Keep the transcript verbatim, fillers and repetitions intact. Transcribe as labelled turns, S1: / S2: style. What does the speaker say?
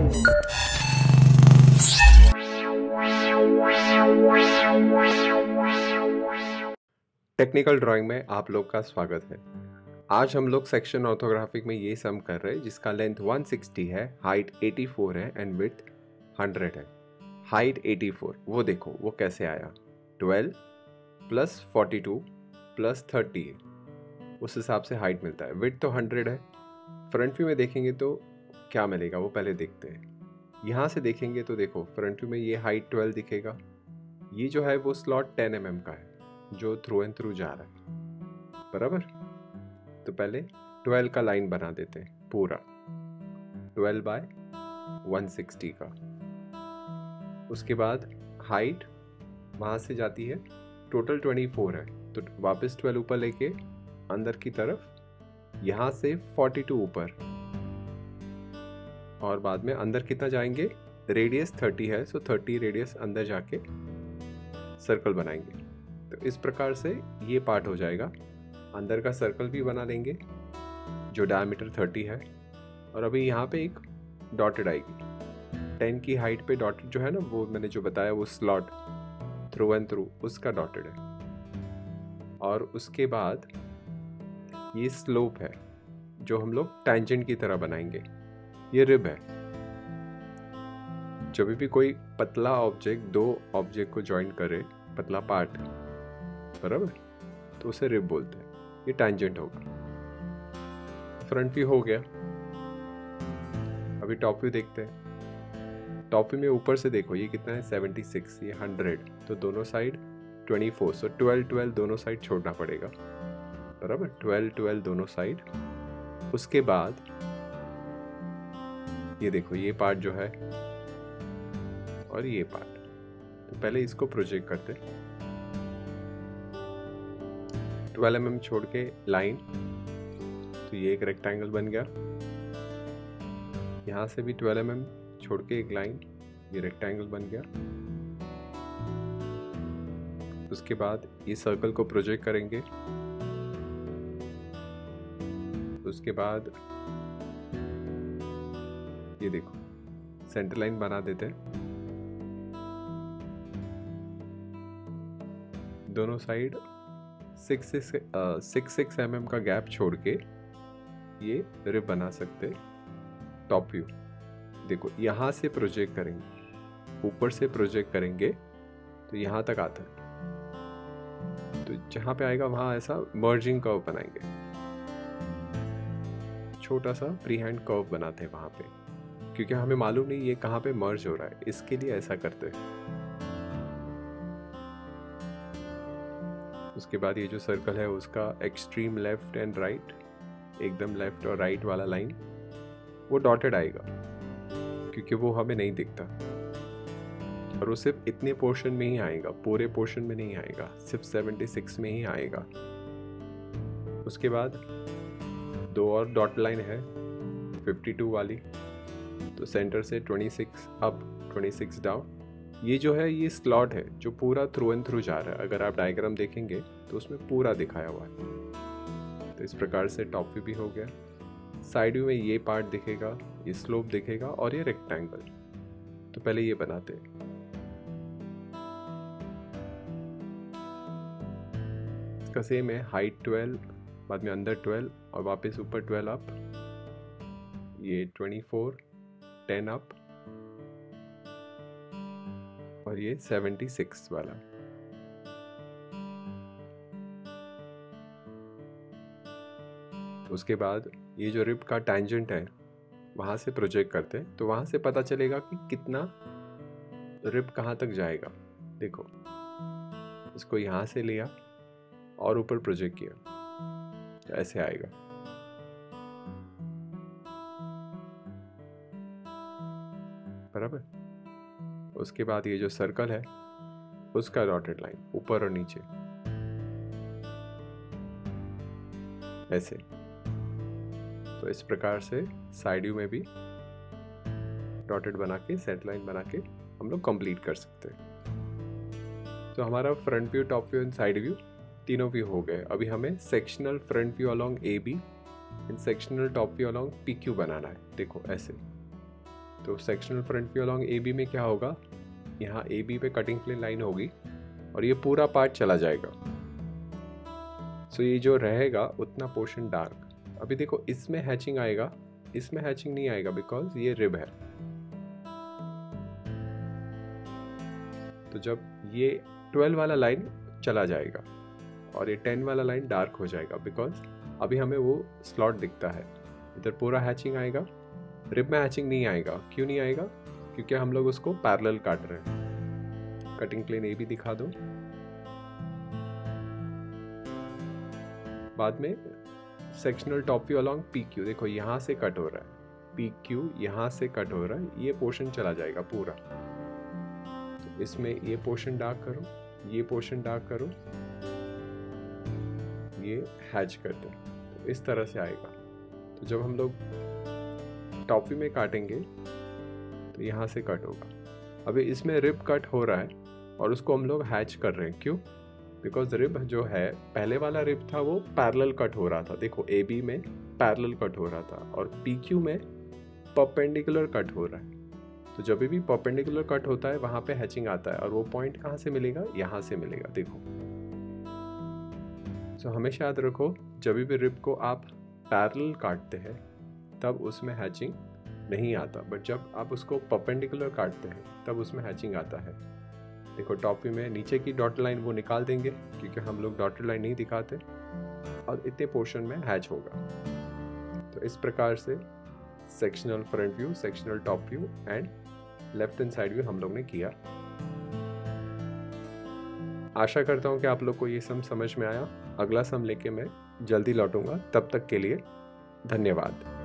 S1: Technical drawing में आप लोग का स्वागत है। आज हम लोग सेक्शन ऑर्थोग्राफिक में ये सम कर रहे हैं जिसका लेंथ एक सौ साठ है, हाइट चौरासी है एंड विड्थ सौ है। हाइट चौरासी, वो देखो वो कैसे आया, बारह प्लस बयालीस प्लस तीस, उस हिसाब से हाइट मिलता है। विड्थ तो सौ है। फ्रंट व्यू में देखेंगे तो क्या मिलेगा वो पहले देखते हैं। यहाँ से देखेंगे तो देखो फ्रंट व्यू में ये हाइट बारह दिखेगा, ये जो है वो स्लॉट टेन एम एम का है जो थ्रू एंड थ्रू जा रहा है, बराबर। तो पहले बारह का लाइन बना देते हैं पूरा, बारह बाय एक सौ साठ का। उसके बाद हाइट वहाँ से जाती है, टोटल चौबीस है तो वापस बारह ऊपर लेके अंदर की तरफ, यहाँ से बयालीस ऊपर और बाद में अंदर कितना जाएंगे, रेडियस तीस है सो तीस रेडियस अंदर जाके सर्कल बनाएंगे। तो इस प्रकार से ये पार्ट हो जाएगा। अंदर का सर्कल भी बना लेंगे जो डायमीटर तीस है, और अभी यहाँ पे एक डॉटेड आएगी। टेन की हाइट पे डॉटेड जो है ना, वो मैंने जो बताया वो स्लॉट थ्रू एंड थ्रू उसका डॉटेड है। और उसके बाद ये स्लोप है जो हम लोग टैंजेंट की तरह बनाएंगे। ये रिब है। जब भी कोई पतला ऑब्जेक्ट दो ऑब्जेक्ट को ज्वाइन करे, पतला पार्ट, बराबर, तो उसे रिब बोलते हैं। ये टैंजेंट होगा। फ्रंट व्यू हो गया। अभी टॉप व्यू देखते हैं। टॉप व्यू में ऊपर से देखो ये कितना है, छिहत्तर, ये सौ, तो दोनों साइड चौबीस, सो बारह बारह दोनों साइड छोड़ना पड़ेगा, बराबर। बारह बारह दोनों साइड। उसके बाद ये देखो ये पार्ट जो है और ये पार्ट, तो पहले इसको प्रोजेक्ट करते हैं। बारह एम एम छोड़ के लाइन, तो ये एक रेक्टेंगल बन गया। यहाँ से भी बारह एम एम छोड़ के एक लाइन, ये रेक्टेंगल बन गया। उसके बाद ये सर्कल को प्रोजेक्ट करेंगे। उसके बाद ये देखो सेंटर लाइन बना देते हैं। दोनों side six six six m m का गैप छोड़ के ये रिब बना सकते। टॉप व्यू देखो, यहाँ से प्रोजेक्ट करेंगे, ऊपर से प्रोजेक्ट करेंगे तो यहाँ तक आता है। तो जहाँ पे आएगा वहाँ ऐसा मर्जिंग कर्व बनाएंगे, छोटा सा फ्री हैंड कर्व बनाते हैं वहाँ पे, क्योंकि हमें मालूम नहीं ये कहाँ पे मर्ज हो रहा है, इसके लिए ऐसा करते हैं। उसके बाद ये जो सर्कल है उसका एक्सट्रीम लेफ्ट एंड राइट, एकदम लेफ्ट और राइट वाला लाइन वो डॉटेड आएगा, क्योंकि वो हमें नहीं दिखता। और वो सिर्फ इतने पोर्शन में ही आएगा, पूरे पोर्शन में नहीं आएगा, सिर्फ छिहत्तर में ही आएगा। उसके बाद दो और डॉट लाइन है बावन वाली, तो सेंटर से छब्बीस अप छब्बीस डाउन। ये जो है ये स्लॉट है जो पूरा थ्रू एंड थ्रू जा रहा है। अगर आप डायग्राम देखेंगे तो उसमें पूरा दिखाया हुआ है। तो इस प्रकार से टॉप व्यू भी हो गया। साइड व्यू में ये पार्ट दिखेगा, ये स्लोप दिखेगा और ये रेक्टेंगल। तो पहले ये बनाते हैं। इसका सेम है, हाइट बारह, बाद में अंदर बारह और वापस ऊपर बारह अप, ये चौबीस, दस अप और ये छिहत्तर वाला। उसके बाद ये जो रिब का टैंजेंट है वहां से प्रोजेक्ट करते हैं, तो वहां से पता चलेगा कि कितना रिब कहां तक जाएगा। देखो इसको यहां से लिया और ऊपर प्रोजेक्ट किया, तो ऐसे आएगा। बराबर। उसके बाद ये जो सर्कल है उसका डॉटेड लाइन ऊपर और नीचे ऐसे। तो इस प्रकार से साइड व्यू में भी डॉटेड बना के, सेट लाइन बना के हम लोग कंप्लीट कर सकते हैं। तो हमारा front view, top view and side view तीनों व्यू हो गए। अभी हमें sectional front view along A B and sectional top view along P Q बनाना है। देखो ऐसे तो sectional front view along A B में क्या होगा, यहाँ ए बी पे कटिंग प्लेन लाइन होगी और ये पूरा पार्ट चला जाएगा। सो ये जो रहेगा उतना पोर्शन डार्क। अभी देखो इसमें हैचिंग आएगा, इसमें हैचिंग नहीं आएगा बिकॉज ये रिब है। तो जब ये ट्वेल्व वाला लाइन चला जाएगा और ये टेन वाला लाइन डार्क हो जाएगा बिकॉज अभी हमें वो स्लॉट दिखता है। इधर पूरा हैचिंग आएगा, रिब में हैचिंग नहीं आएगा। क्यों नहीं आएगा, क्योंकि हम लोग उसको पैरेलल काट रहे हैं। कटिंग प्लेन ए भी दिखा दो। बाद में sectional top view along P Q, देखो यहाँ से कट हो रहा है, पी क्यू यहाँ से कट हो रहा है, ये पोर्शन चला जाएगा पूरा। तो इसमें ये पोर्शन डार्क करो, ये पोर्शन डार्क करो, ये हैच कर दो, तो इस तरह से आएगा। तो जब हम लोग टॉप व्यू में काटेंगे तो यहाँ से कट होगा। अभी इसमें रिब कट हो रहा है और उसको हम लोग हैच कर रहे हैं। क्यों, बिकॉज रिब जो है, पहले वाला रिब था वो पैरेलल कट हो रहा था। देखो ए बी में पैरेलल कट हो रहा था और पी क्यू में परपेंडिकुलर कट हो रहा है। तो जब भी परपेंडिकुलर कट होता है वहाँ पे हैचिंग आता है और वो पॉइंट कहाँ से मिलेगा, यहाँ से मिलेगा। देखो, सो so, हमेशा याद रखो, जब भी रिब को आप पैरेलल काटते हैं तब उसमें हैचिंग नहीं आता, बट जब आप उसको परपेंडिकुलर काटते हैं तब उसमें हैचिंग आता है। देखो टॉप व्यू में नीचे की डॉटेड लाइन वो निकाल देंगे क्योंकि हम लोग डॉटेड लाइन नहीं दिखाते और इतने पोर्शन में हैच होगा। तो इस प्रकार से sectional front view, sectional top view and left hand side view हम लोग ने किया। आशा करता हूँ कि आप लोग को ये सम समझ में आया। अगला सम लेके मैं जल्दी लौटूंगा, तब तक के लिए धन्यवाद।